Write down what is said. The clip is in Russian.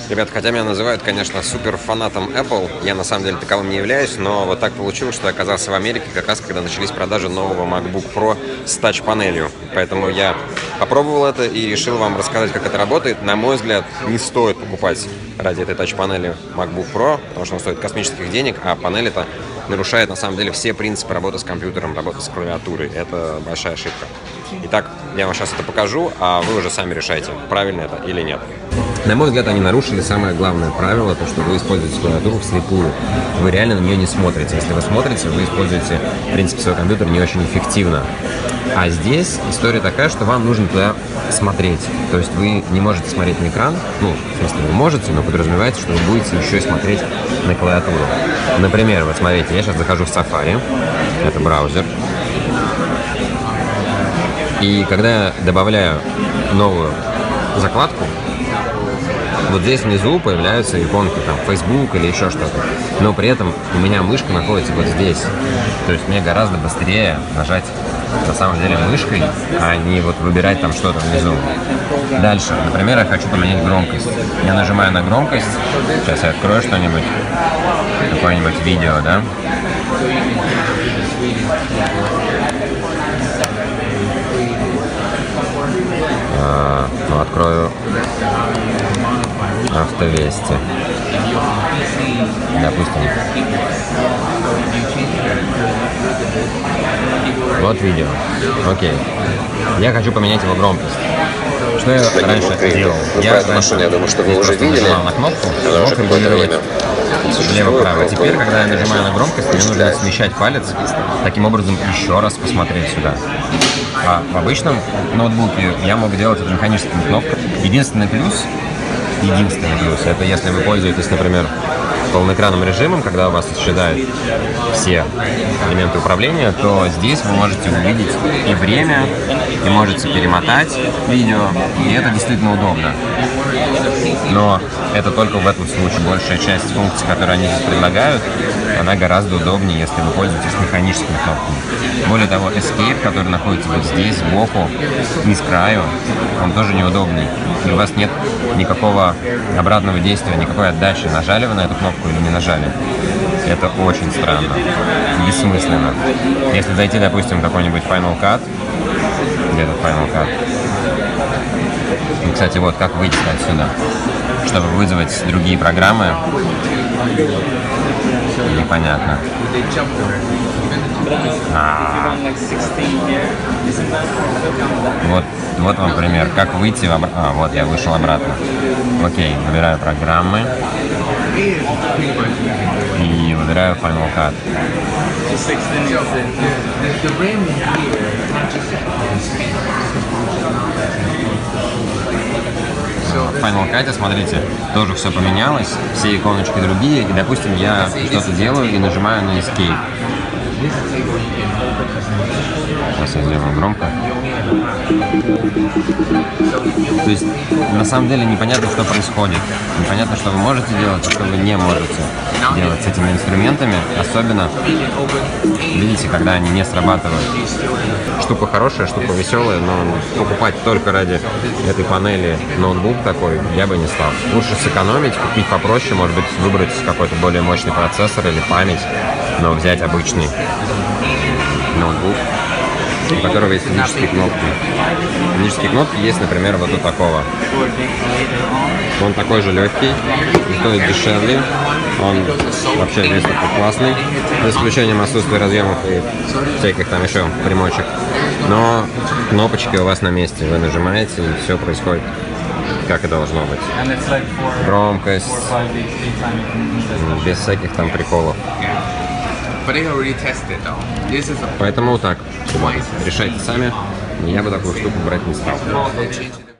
Ребят, хотя меня называют, конечно, супер фанатом Apple, я на самом деле таковым не являюсь, но вот так получилось, что я оказался в Америке как раз, когда начались продажи нового MacBook Pro с тач-панелью. Поэтому я попробовал это и решил вам рассказать, как это работает. На мой взгляд, не стоит покупать ради этой тач-панели MacBook Pro, потому что он стоит космических денег, а панель это нарушает на самом деле все принципы работы с компьютером, работы с клавиатурой. Это большая ошибка. Итак, я вам сейчас это покажу, а вы уже сами решайте, правильно это или нет. На мой взгляд, они нарушили самое главное правило, то, что вы используете клавиатуру вслепую. Вы реально на нее не смотрите. Если вы смотрите, вы используете, в принципе, свой компьютер не очень эффективно. А здесь история такая, что вам нужно туда смотреть. То есть вы не можете смотреть на экран, ну, в смысле, вы можете, но подразумевается, что вы будете еще и смотреть на клавиатуру. Например, вот смотрите, я сейчас захожу в Safari, это браузер. И когда я добавляю новую закладку, вот здесь внизу появляются иконки, там, Facebook или еще что-то. Но при этом у меня мышка находится вот здесь. То есть мне гораздо быстрее нажать на самом деле мышкой, а не вот выбирать там что-то внизу. Дальше, например, я хочу поменять громкость. Я нажимаю на громкость. Сейчас я открою что-нибудь, какое-нибудь видео, да? Ну, открою Автовести. Допустим. Вот видео. Окей. Я хочу поменять его громкость. Что я раньше делал? Я раньше, я думаю, что вы уже видели. Нажимал на кнопку, мог регулировать влево-право. Теперь, когда я нажимаю на громкость, мне нужно смещать палец, таким образом еще раз посмотреть сюда. А в обычном ноутбуке я мог делать это механическими кнопками. Единственный плюс, это если вы пользуетесь, например, полноэкранным режимом, когда у вас исчезают все элементы управления, то здесь вы можете увидеть и время, и можете перемотать видео, и это действительно удобно. Но это только в этом случае. Большая часть функций, которые они здесь предлагают, она гораздо удобнее, если вы пользуетесь механическими кнопками. Более того, Escape, который находится вот здесь, сбоку, не с краю, он тоже неудобный. И у вас нет никакого обратного действия, никакой отдачи. Нажали вы на эту кнопку или не нажали. Это очень странно, бессмысленно. Если зайти, допустим, в какой-нибудь Final Cut, где-то Final Cut, и, кстати, вот как выйти отсюда, чтобы вызвать другие программы, непонятно. Вот вам пример, как выйти в вот я вышел обратно. Окей, выбираю программы и выбираю Final Cut. В Final Cut, смотрите, тоже все поменялось, все иконочки другие, и, допустим, я что-то делаю и нажимаю на Escape. Сейчас я сделаю громко. То есть, на самом деле, непонятно, что происходит. Непонятно, что вы можете делать, а что вы не можете делать с этими инструментами. Особенно, видите, когда они не срабатывают. Штука хорошая, штука веселая, но покупать только ради этой панели ноутбук такой я бы не стал. Лучше сэкономить, купить попроще, может быть, выбрать какой-то более мощный процессор или память, но взять обычный ноутбук, у которого есть физические кнопки. Физические кнопки есть, например, вот у такого. Он такой же легкий, стоит дешевле. Он вообще весь такой классный, за исключением отсутствия разъемов и всяких там еще примочек. Но кнопочки у вас на месте. Вы нажимаете, и все происходит как и должно быть. Громкость, без всяких там приколов. Поэтому вот так. Решайте сами. Я бы такую штуку брать не стал.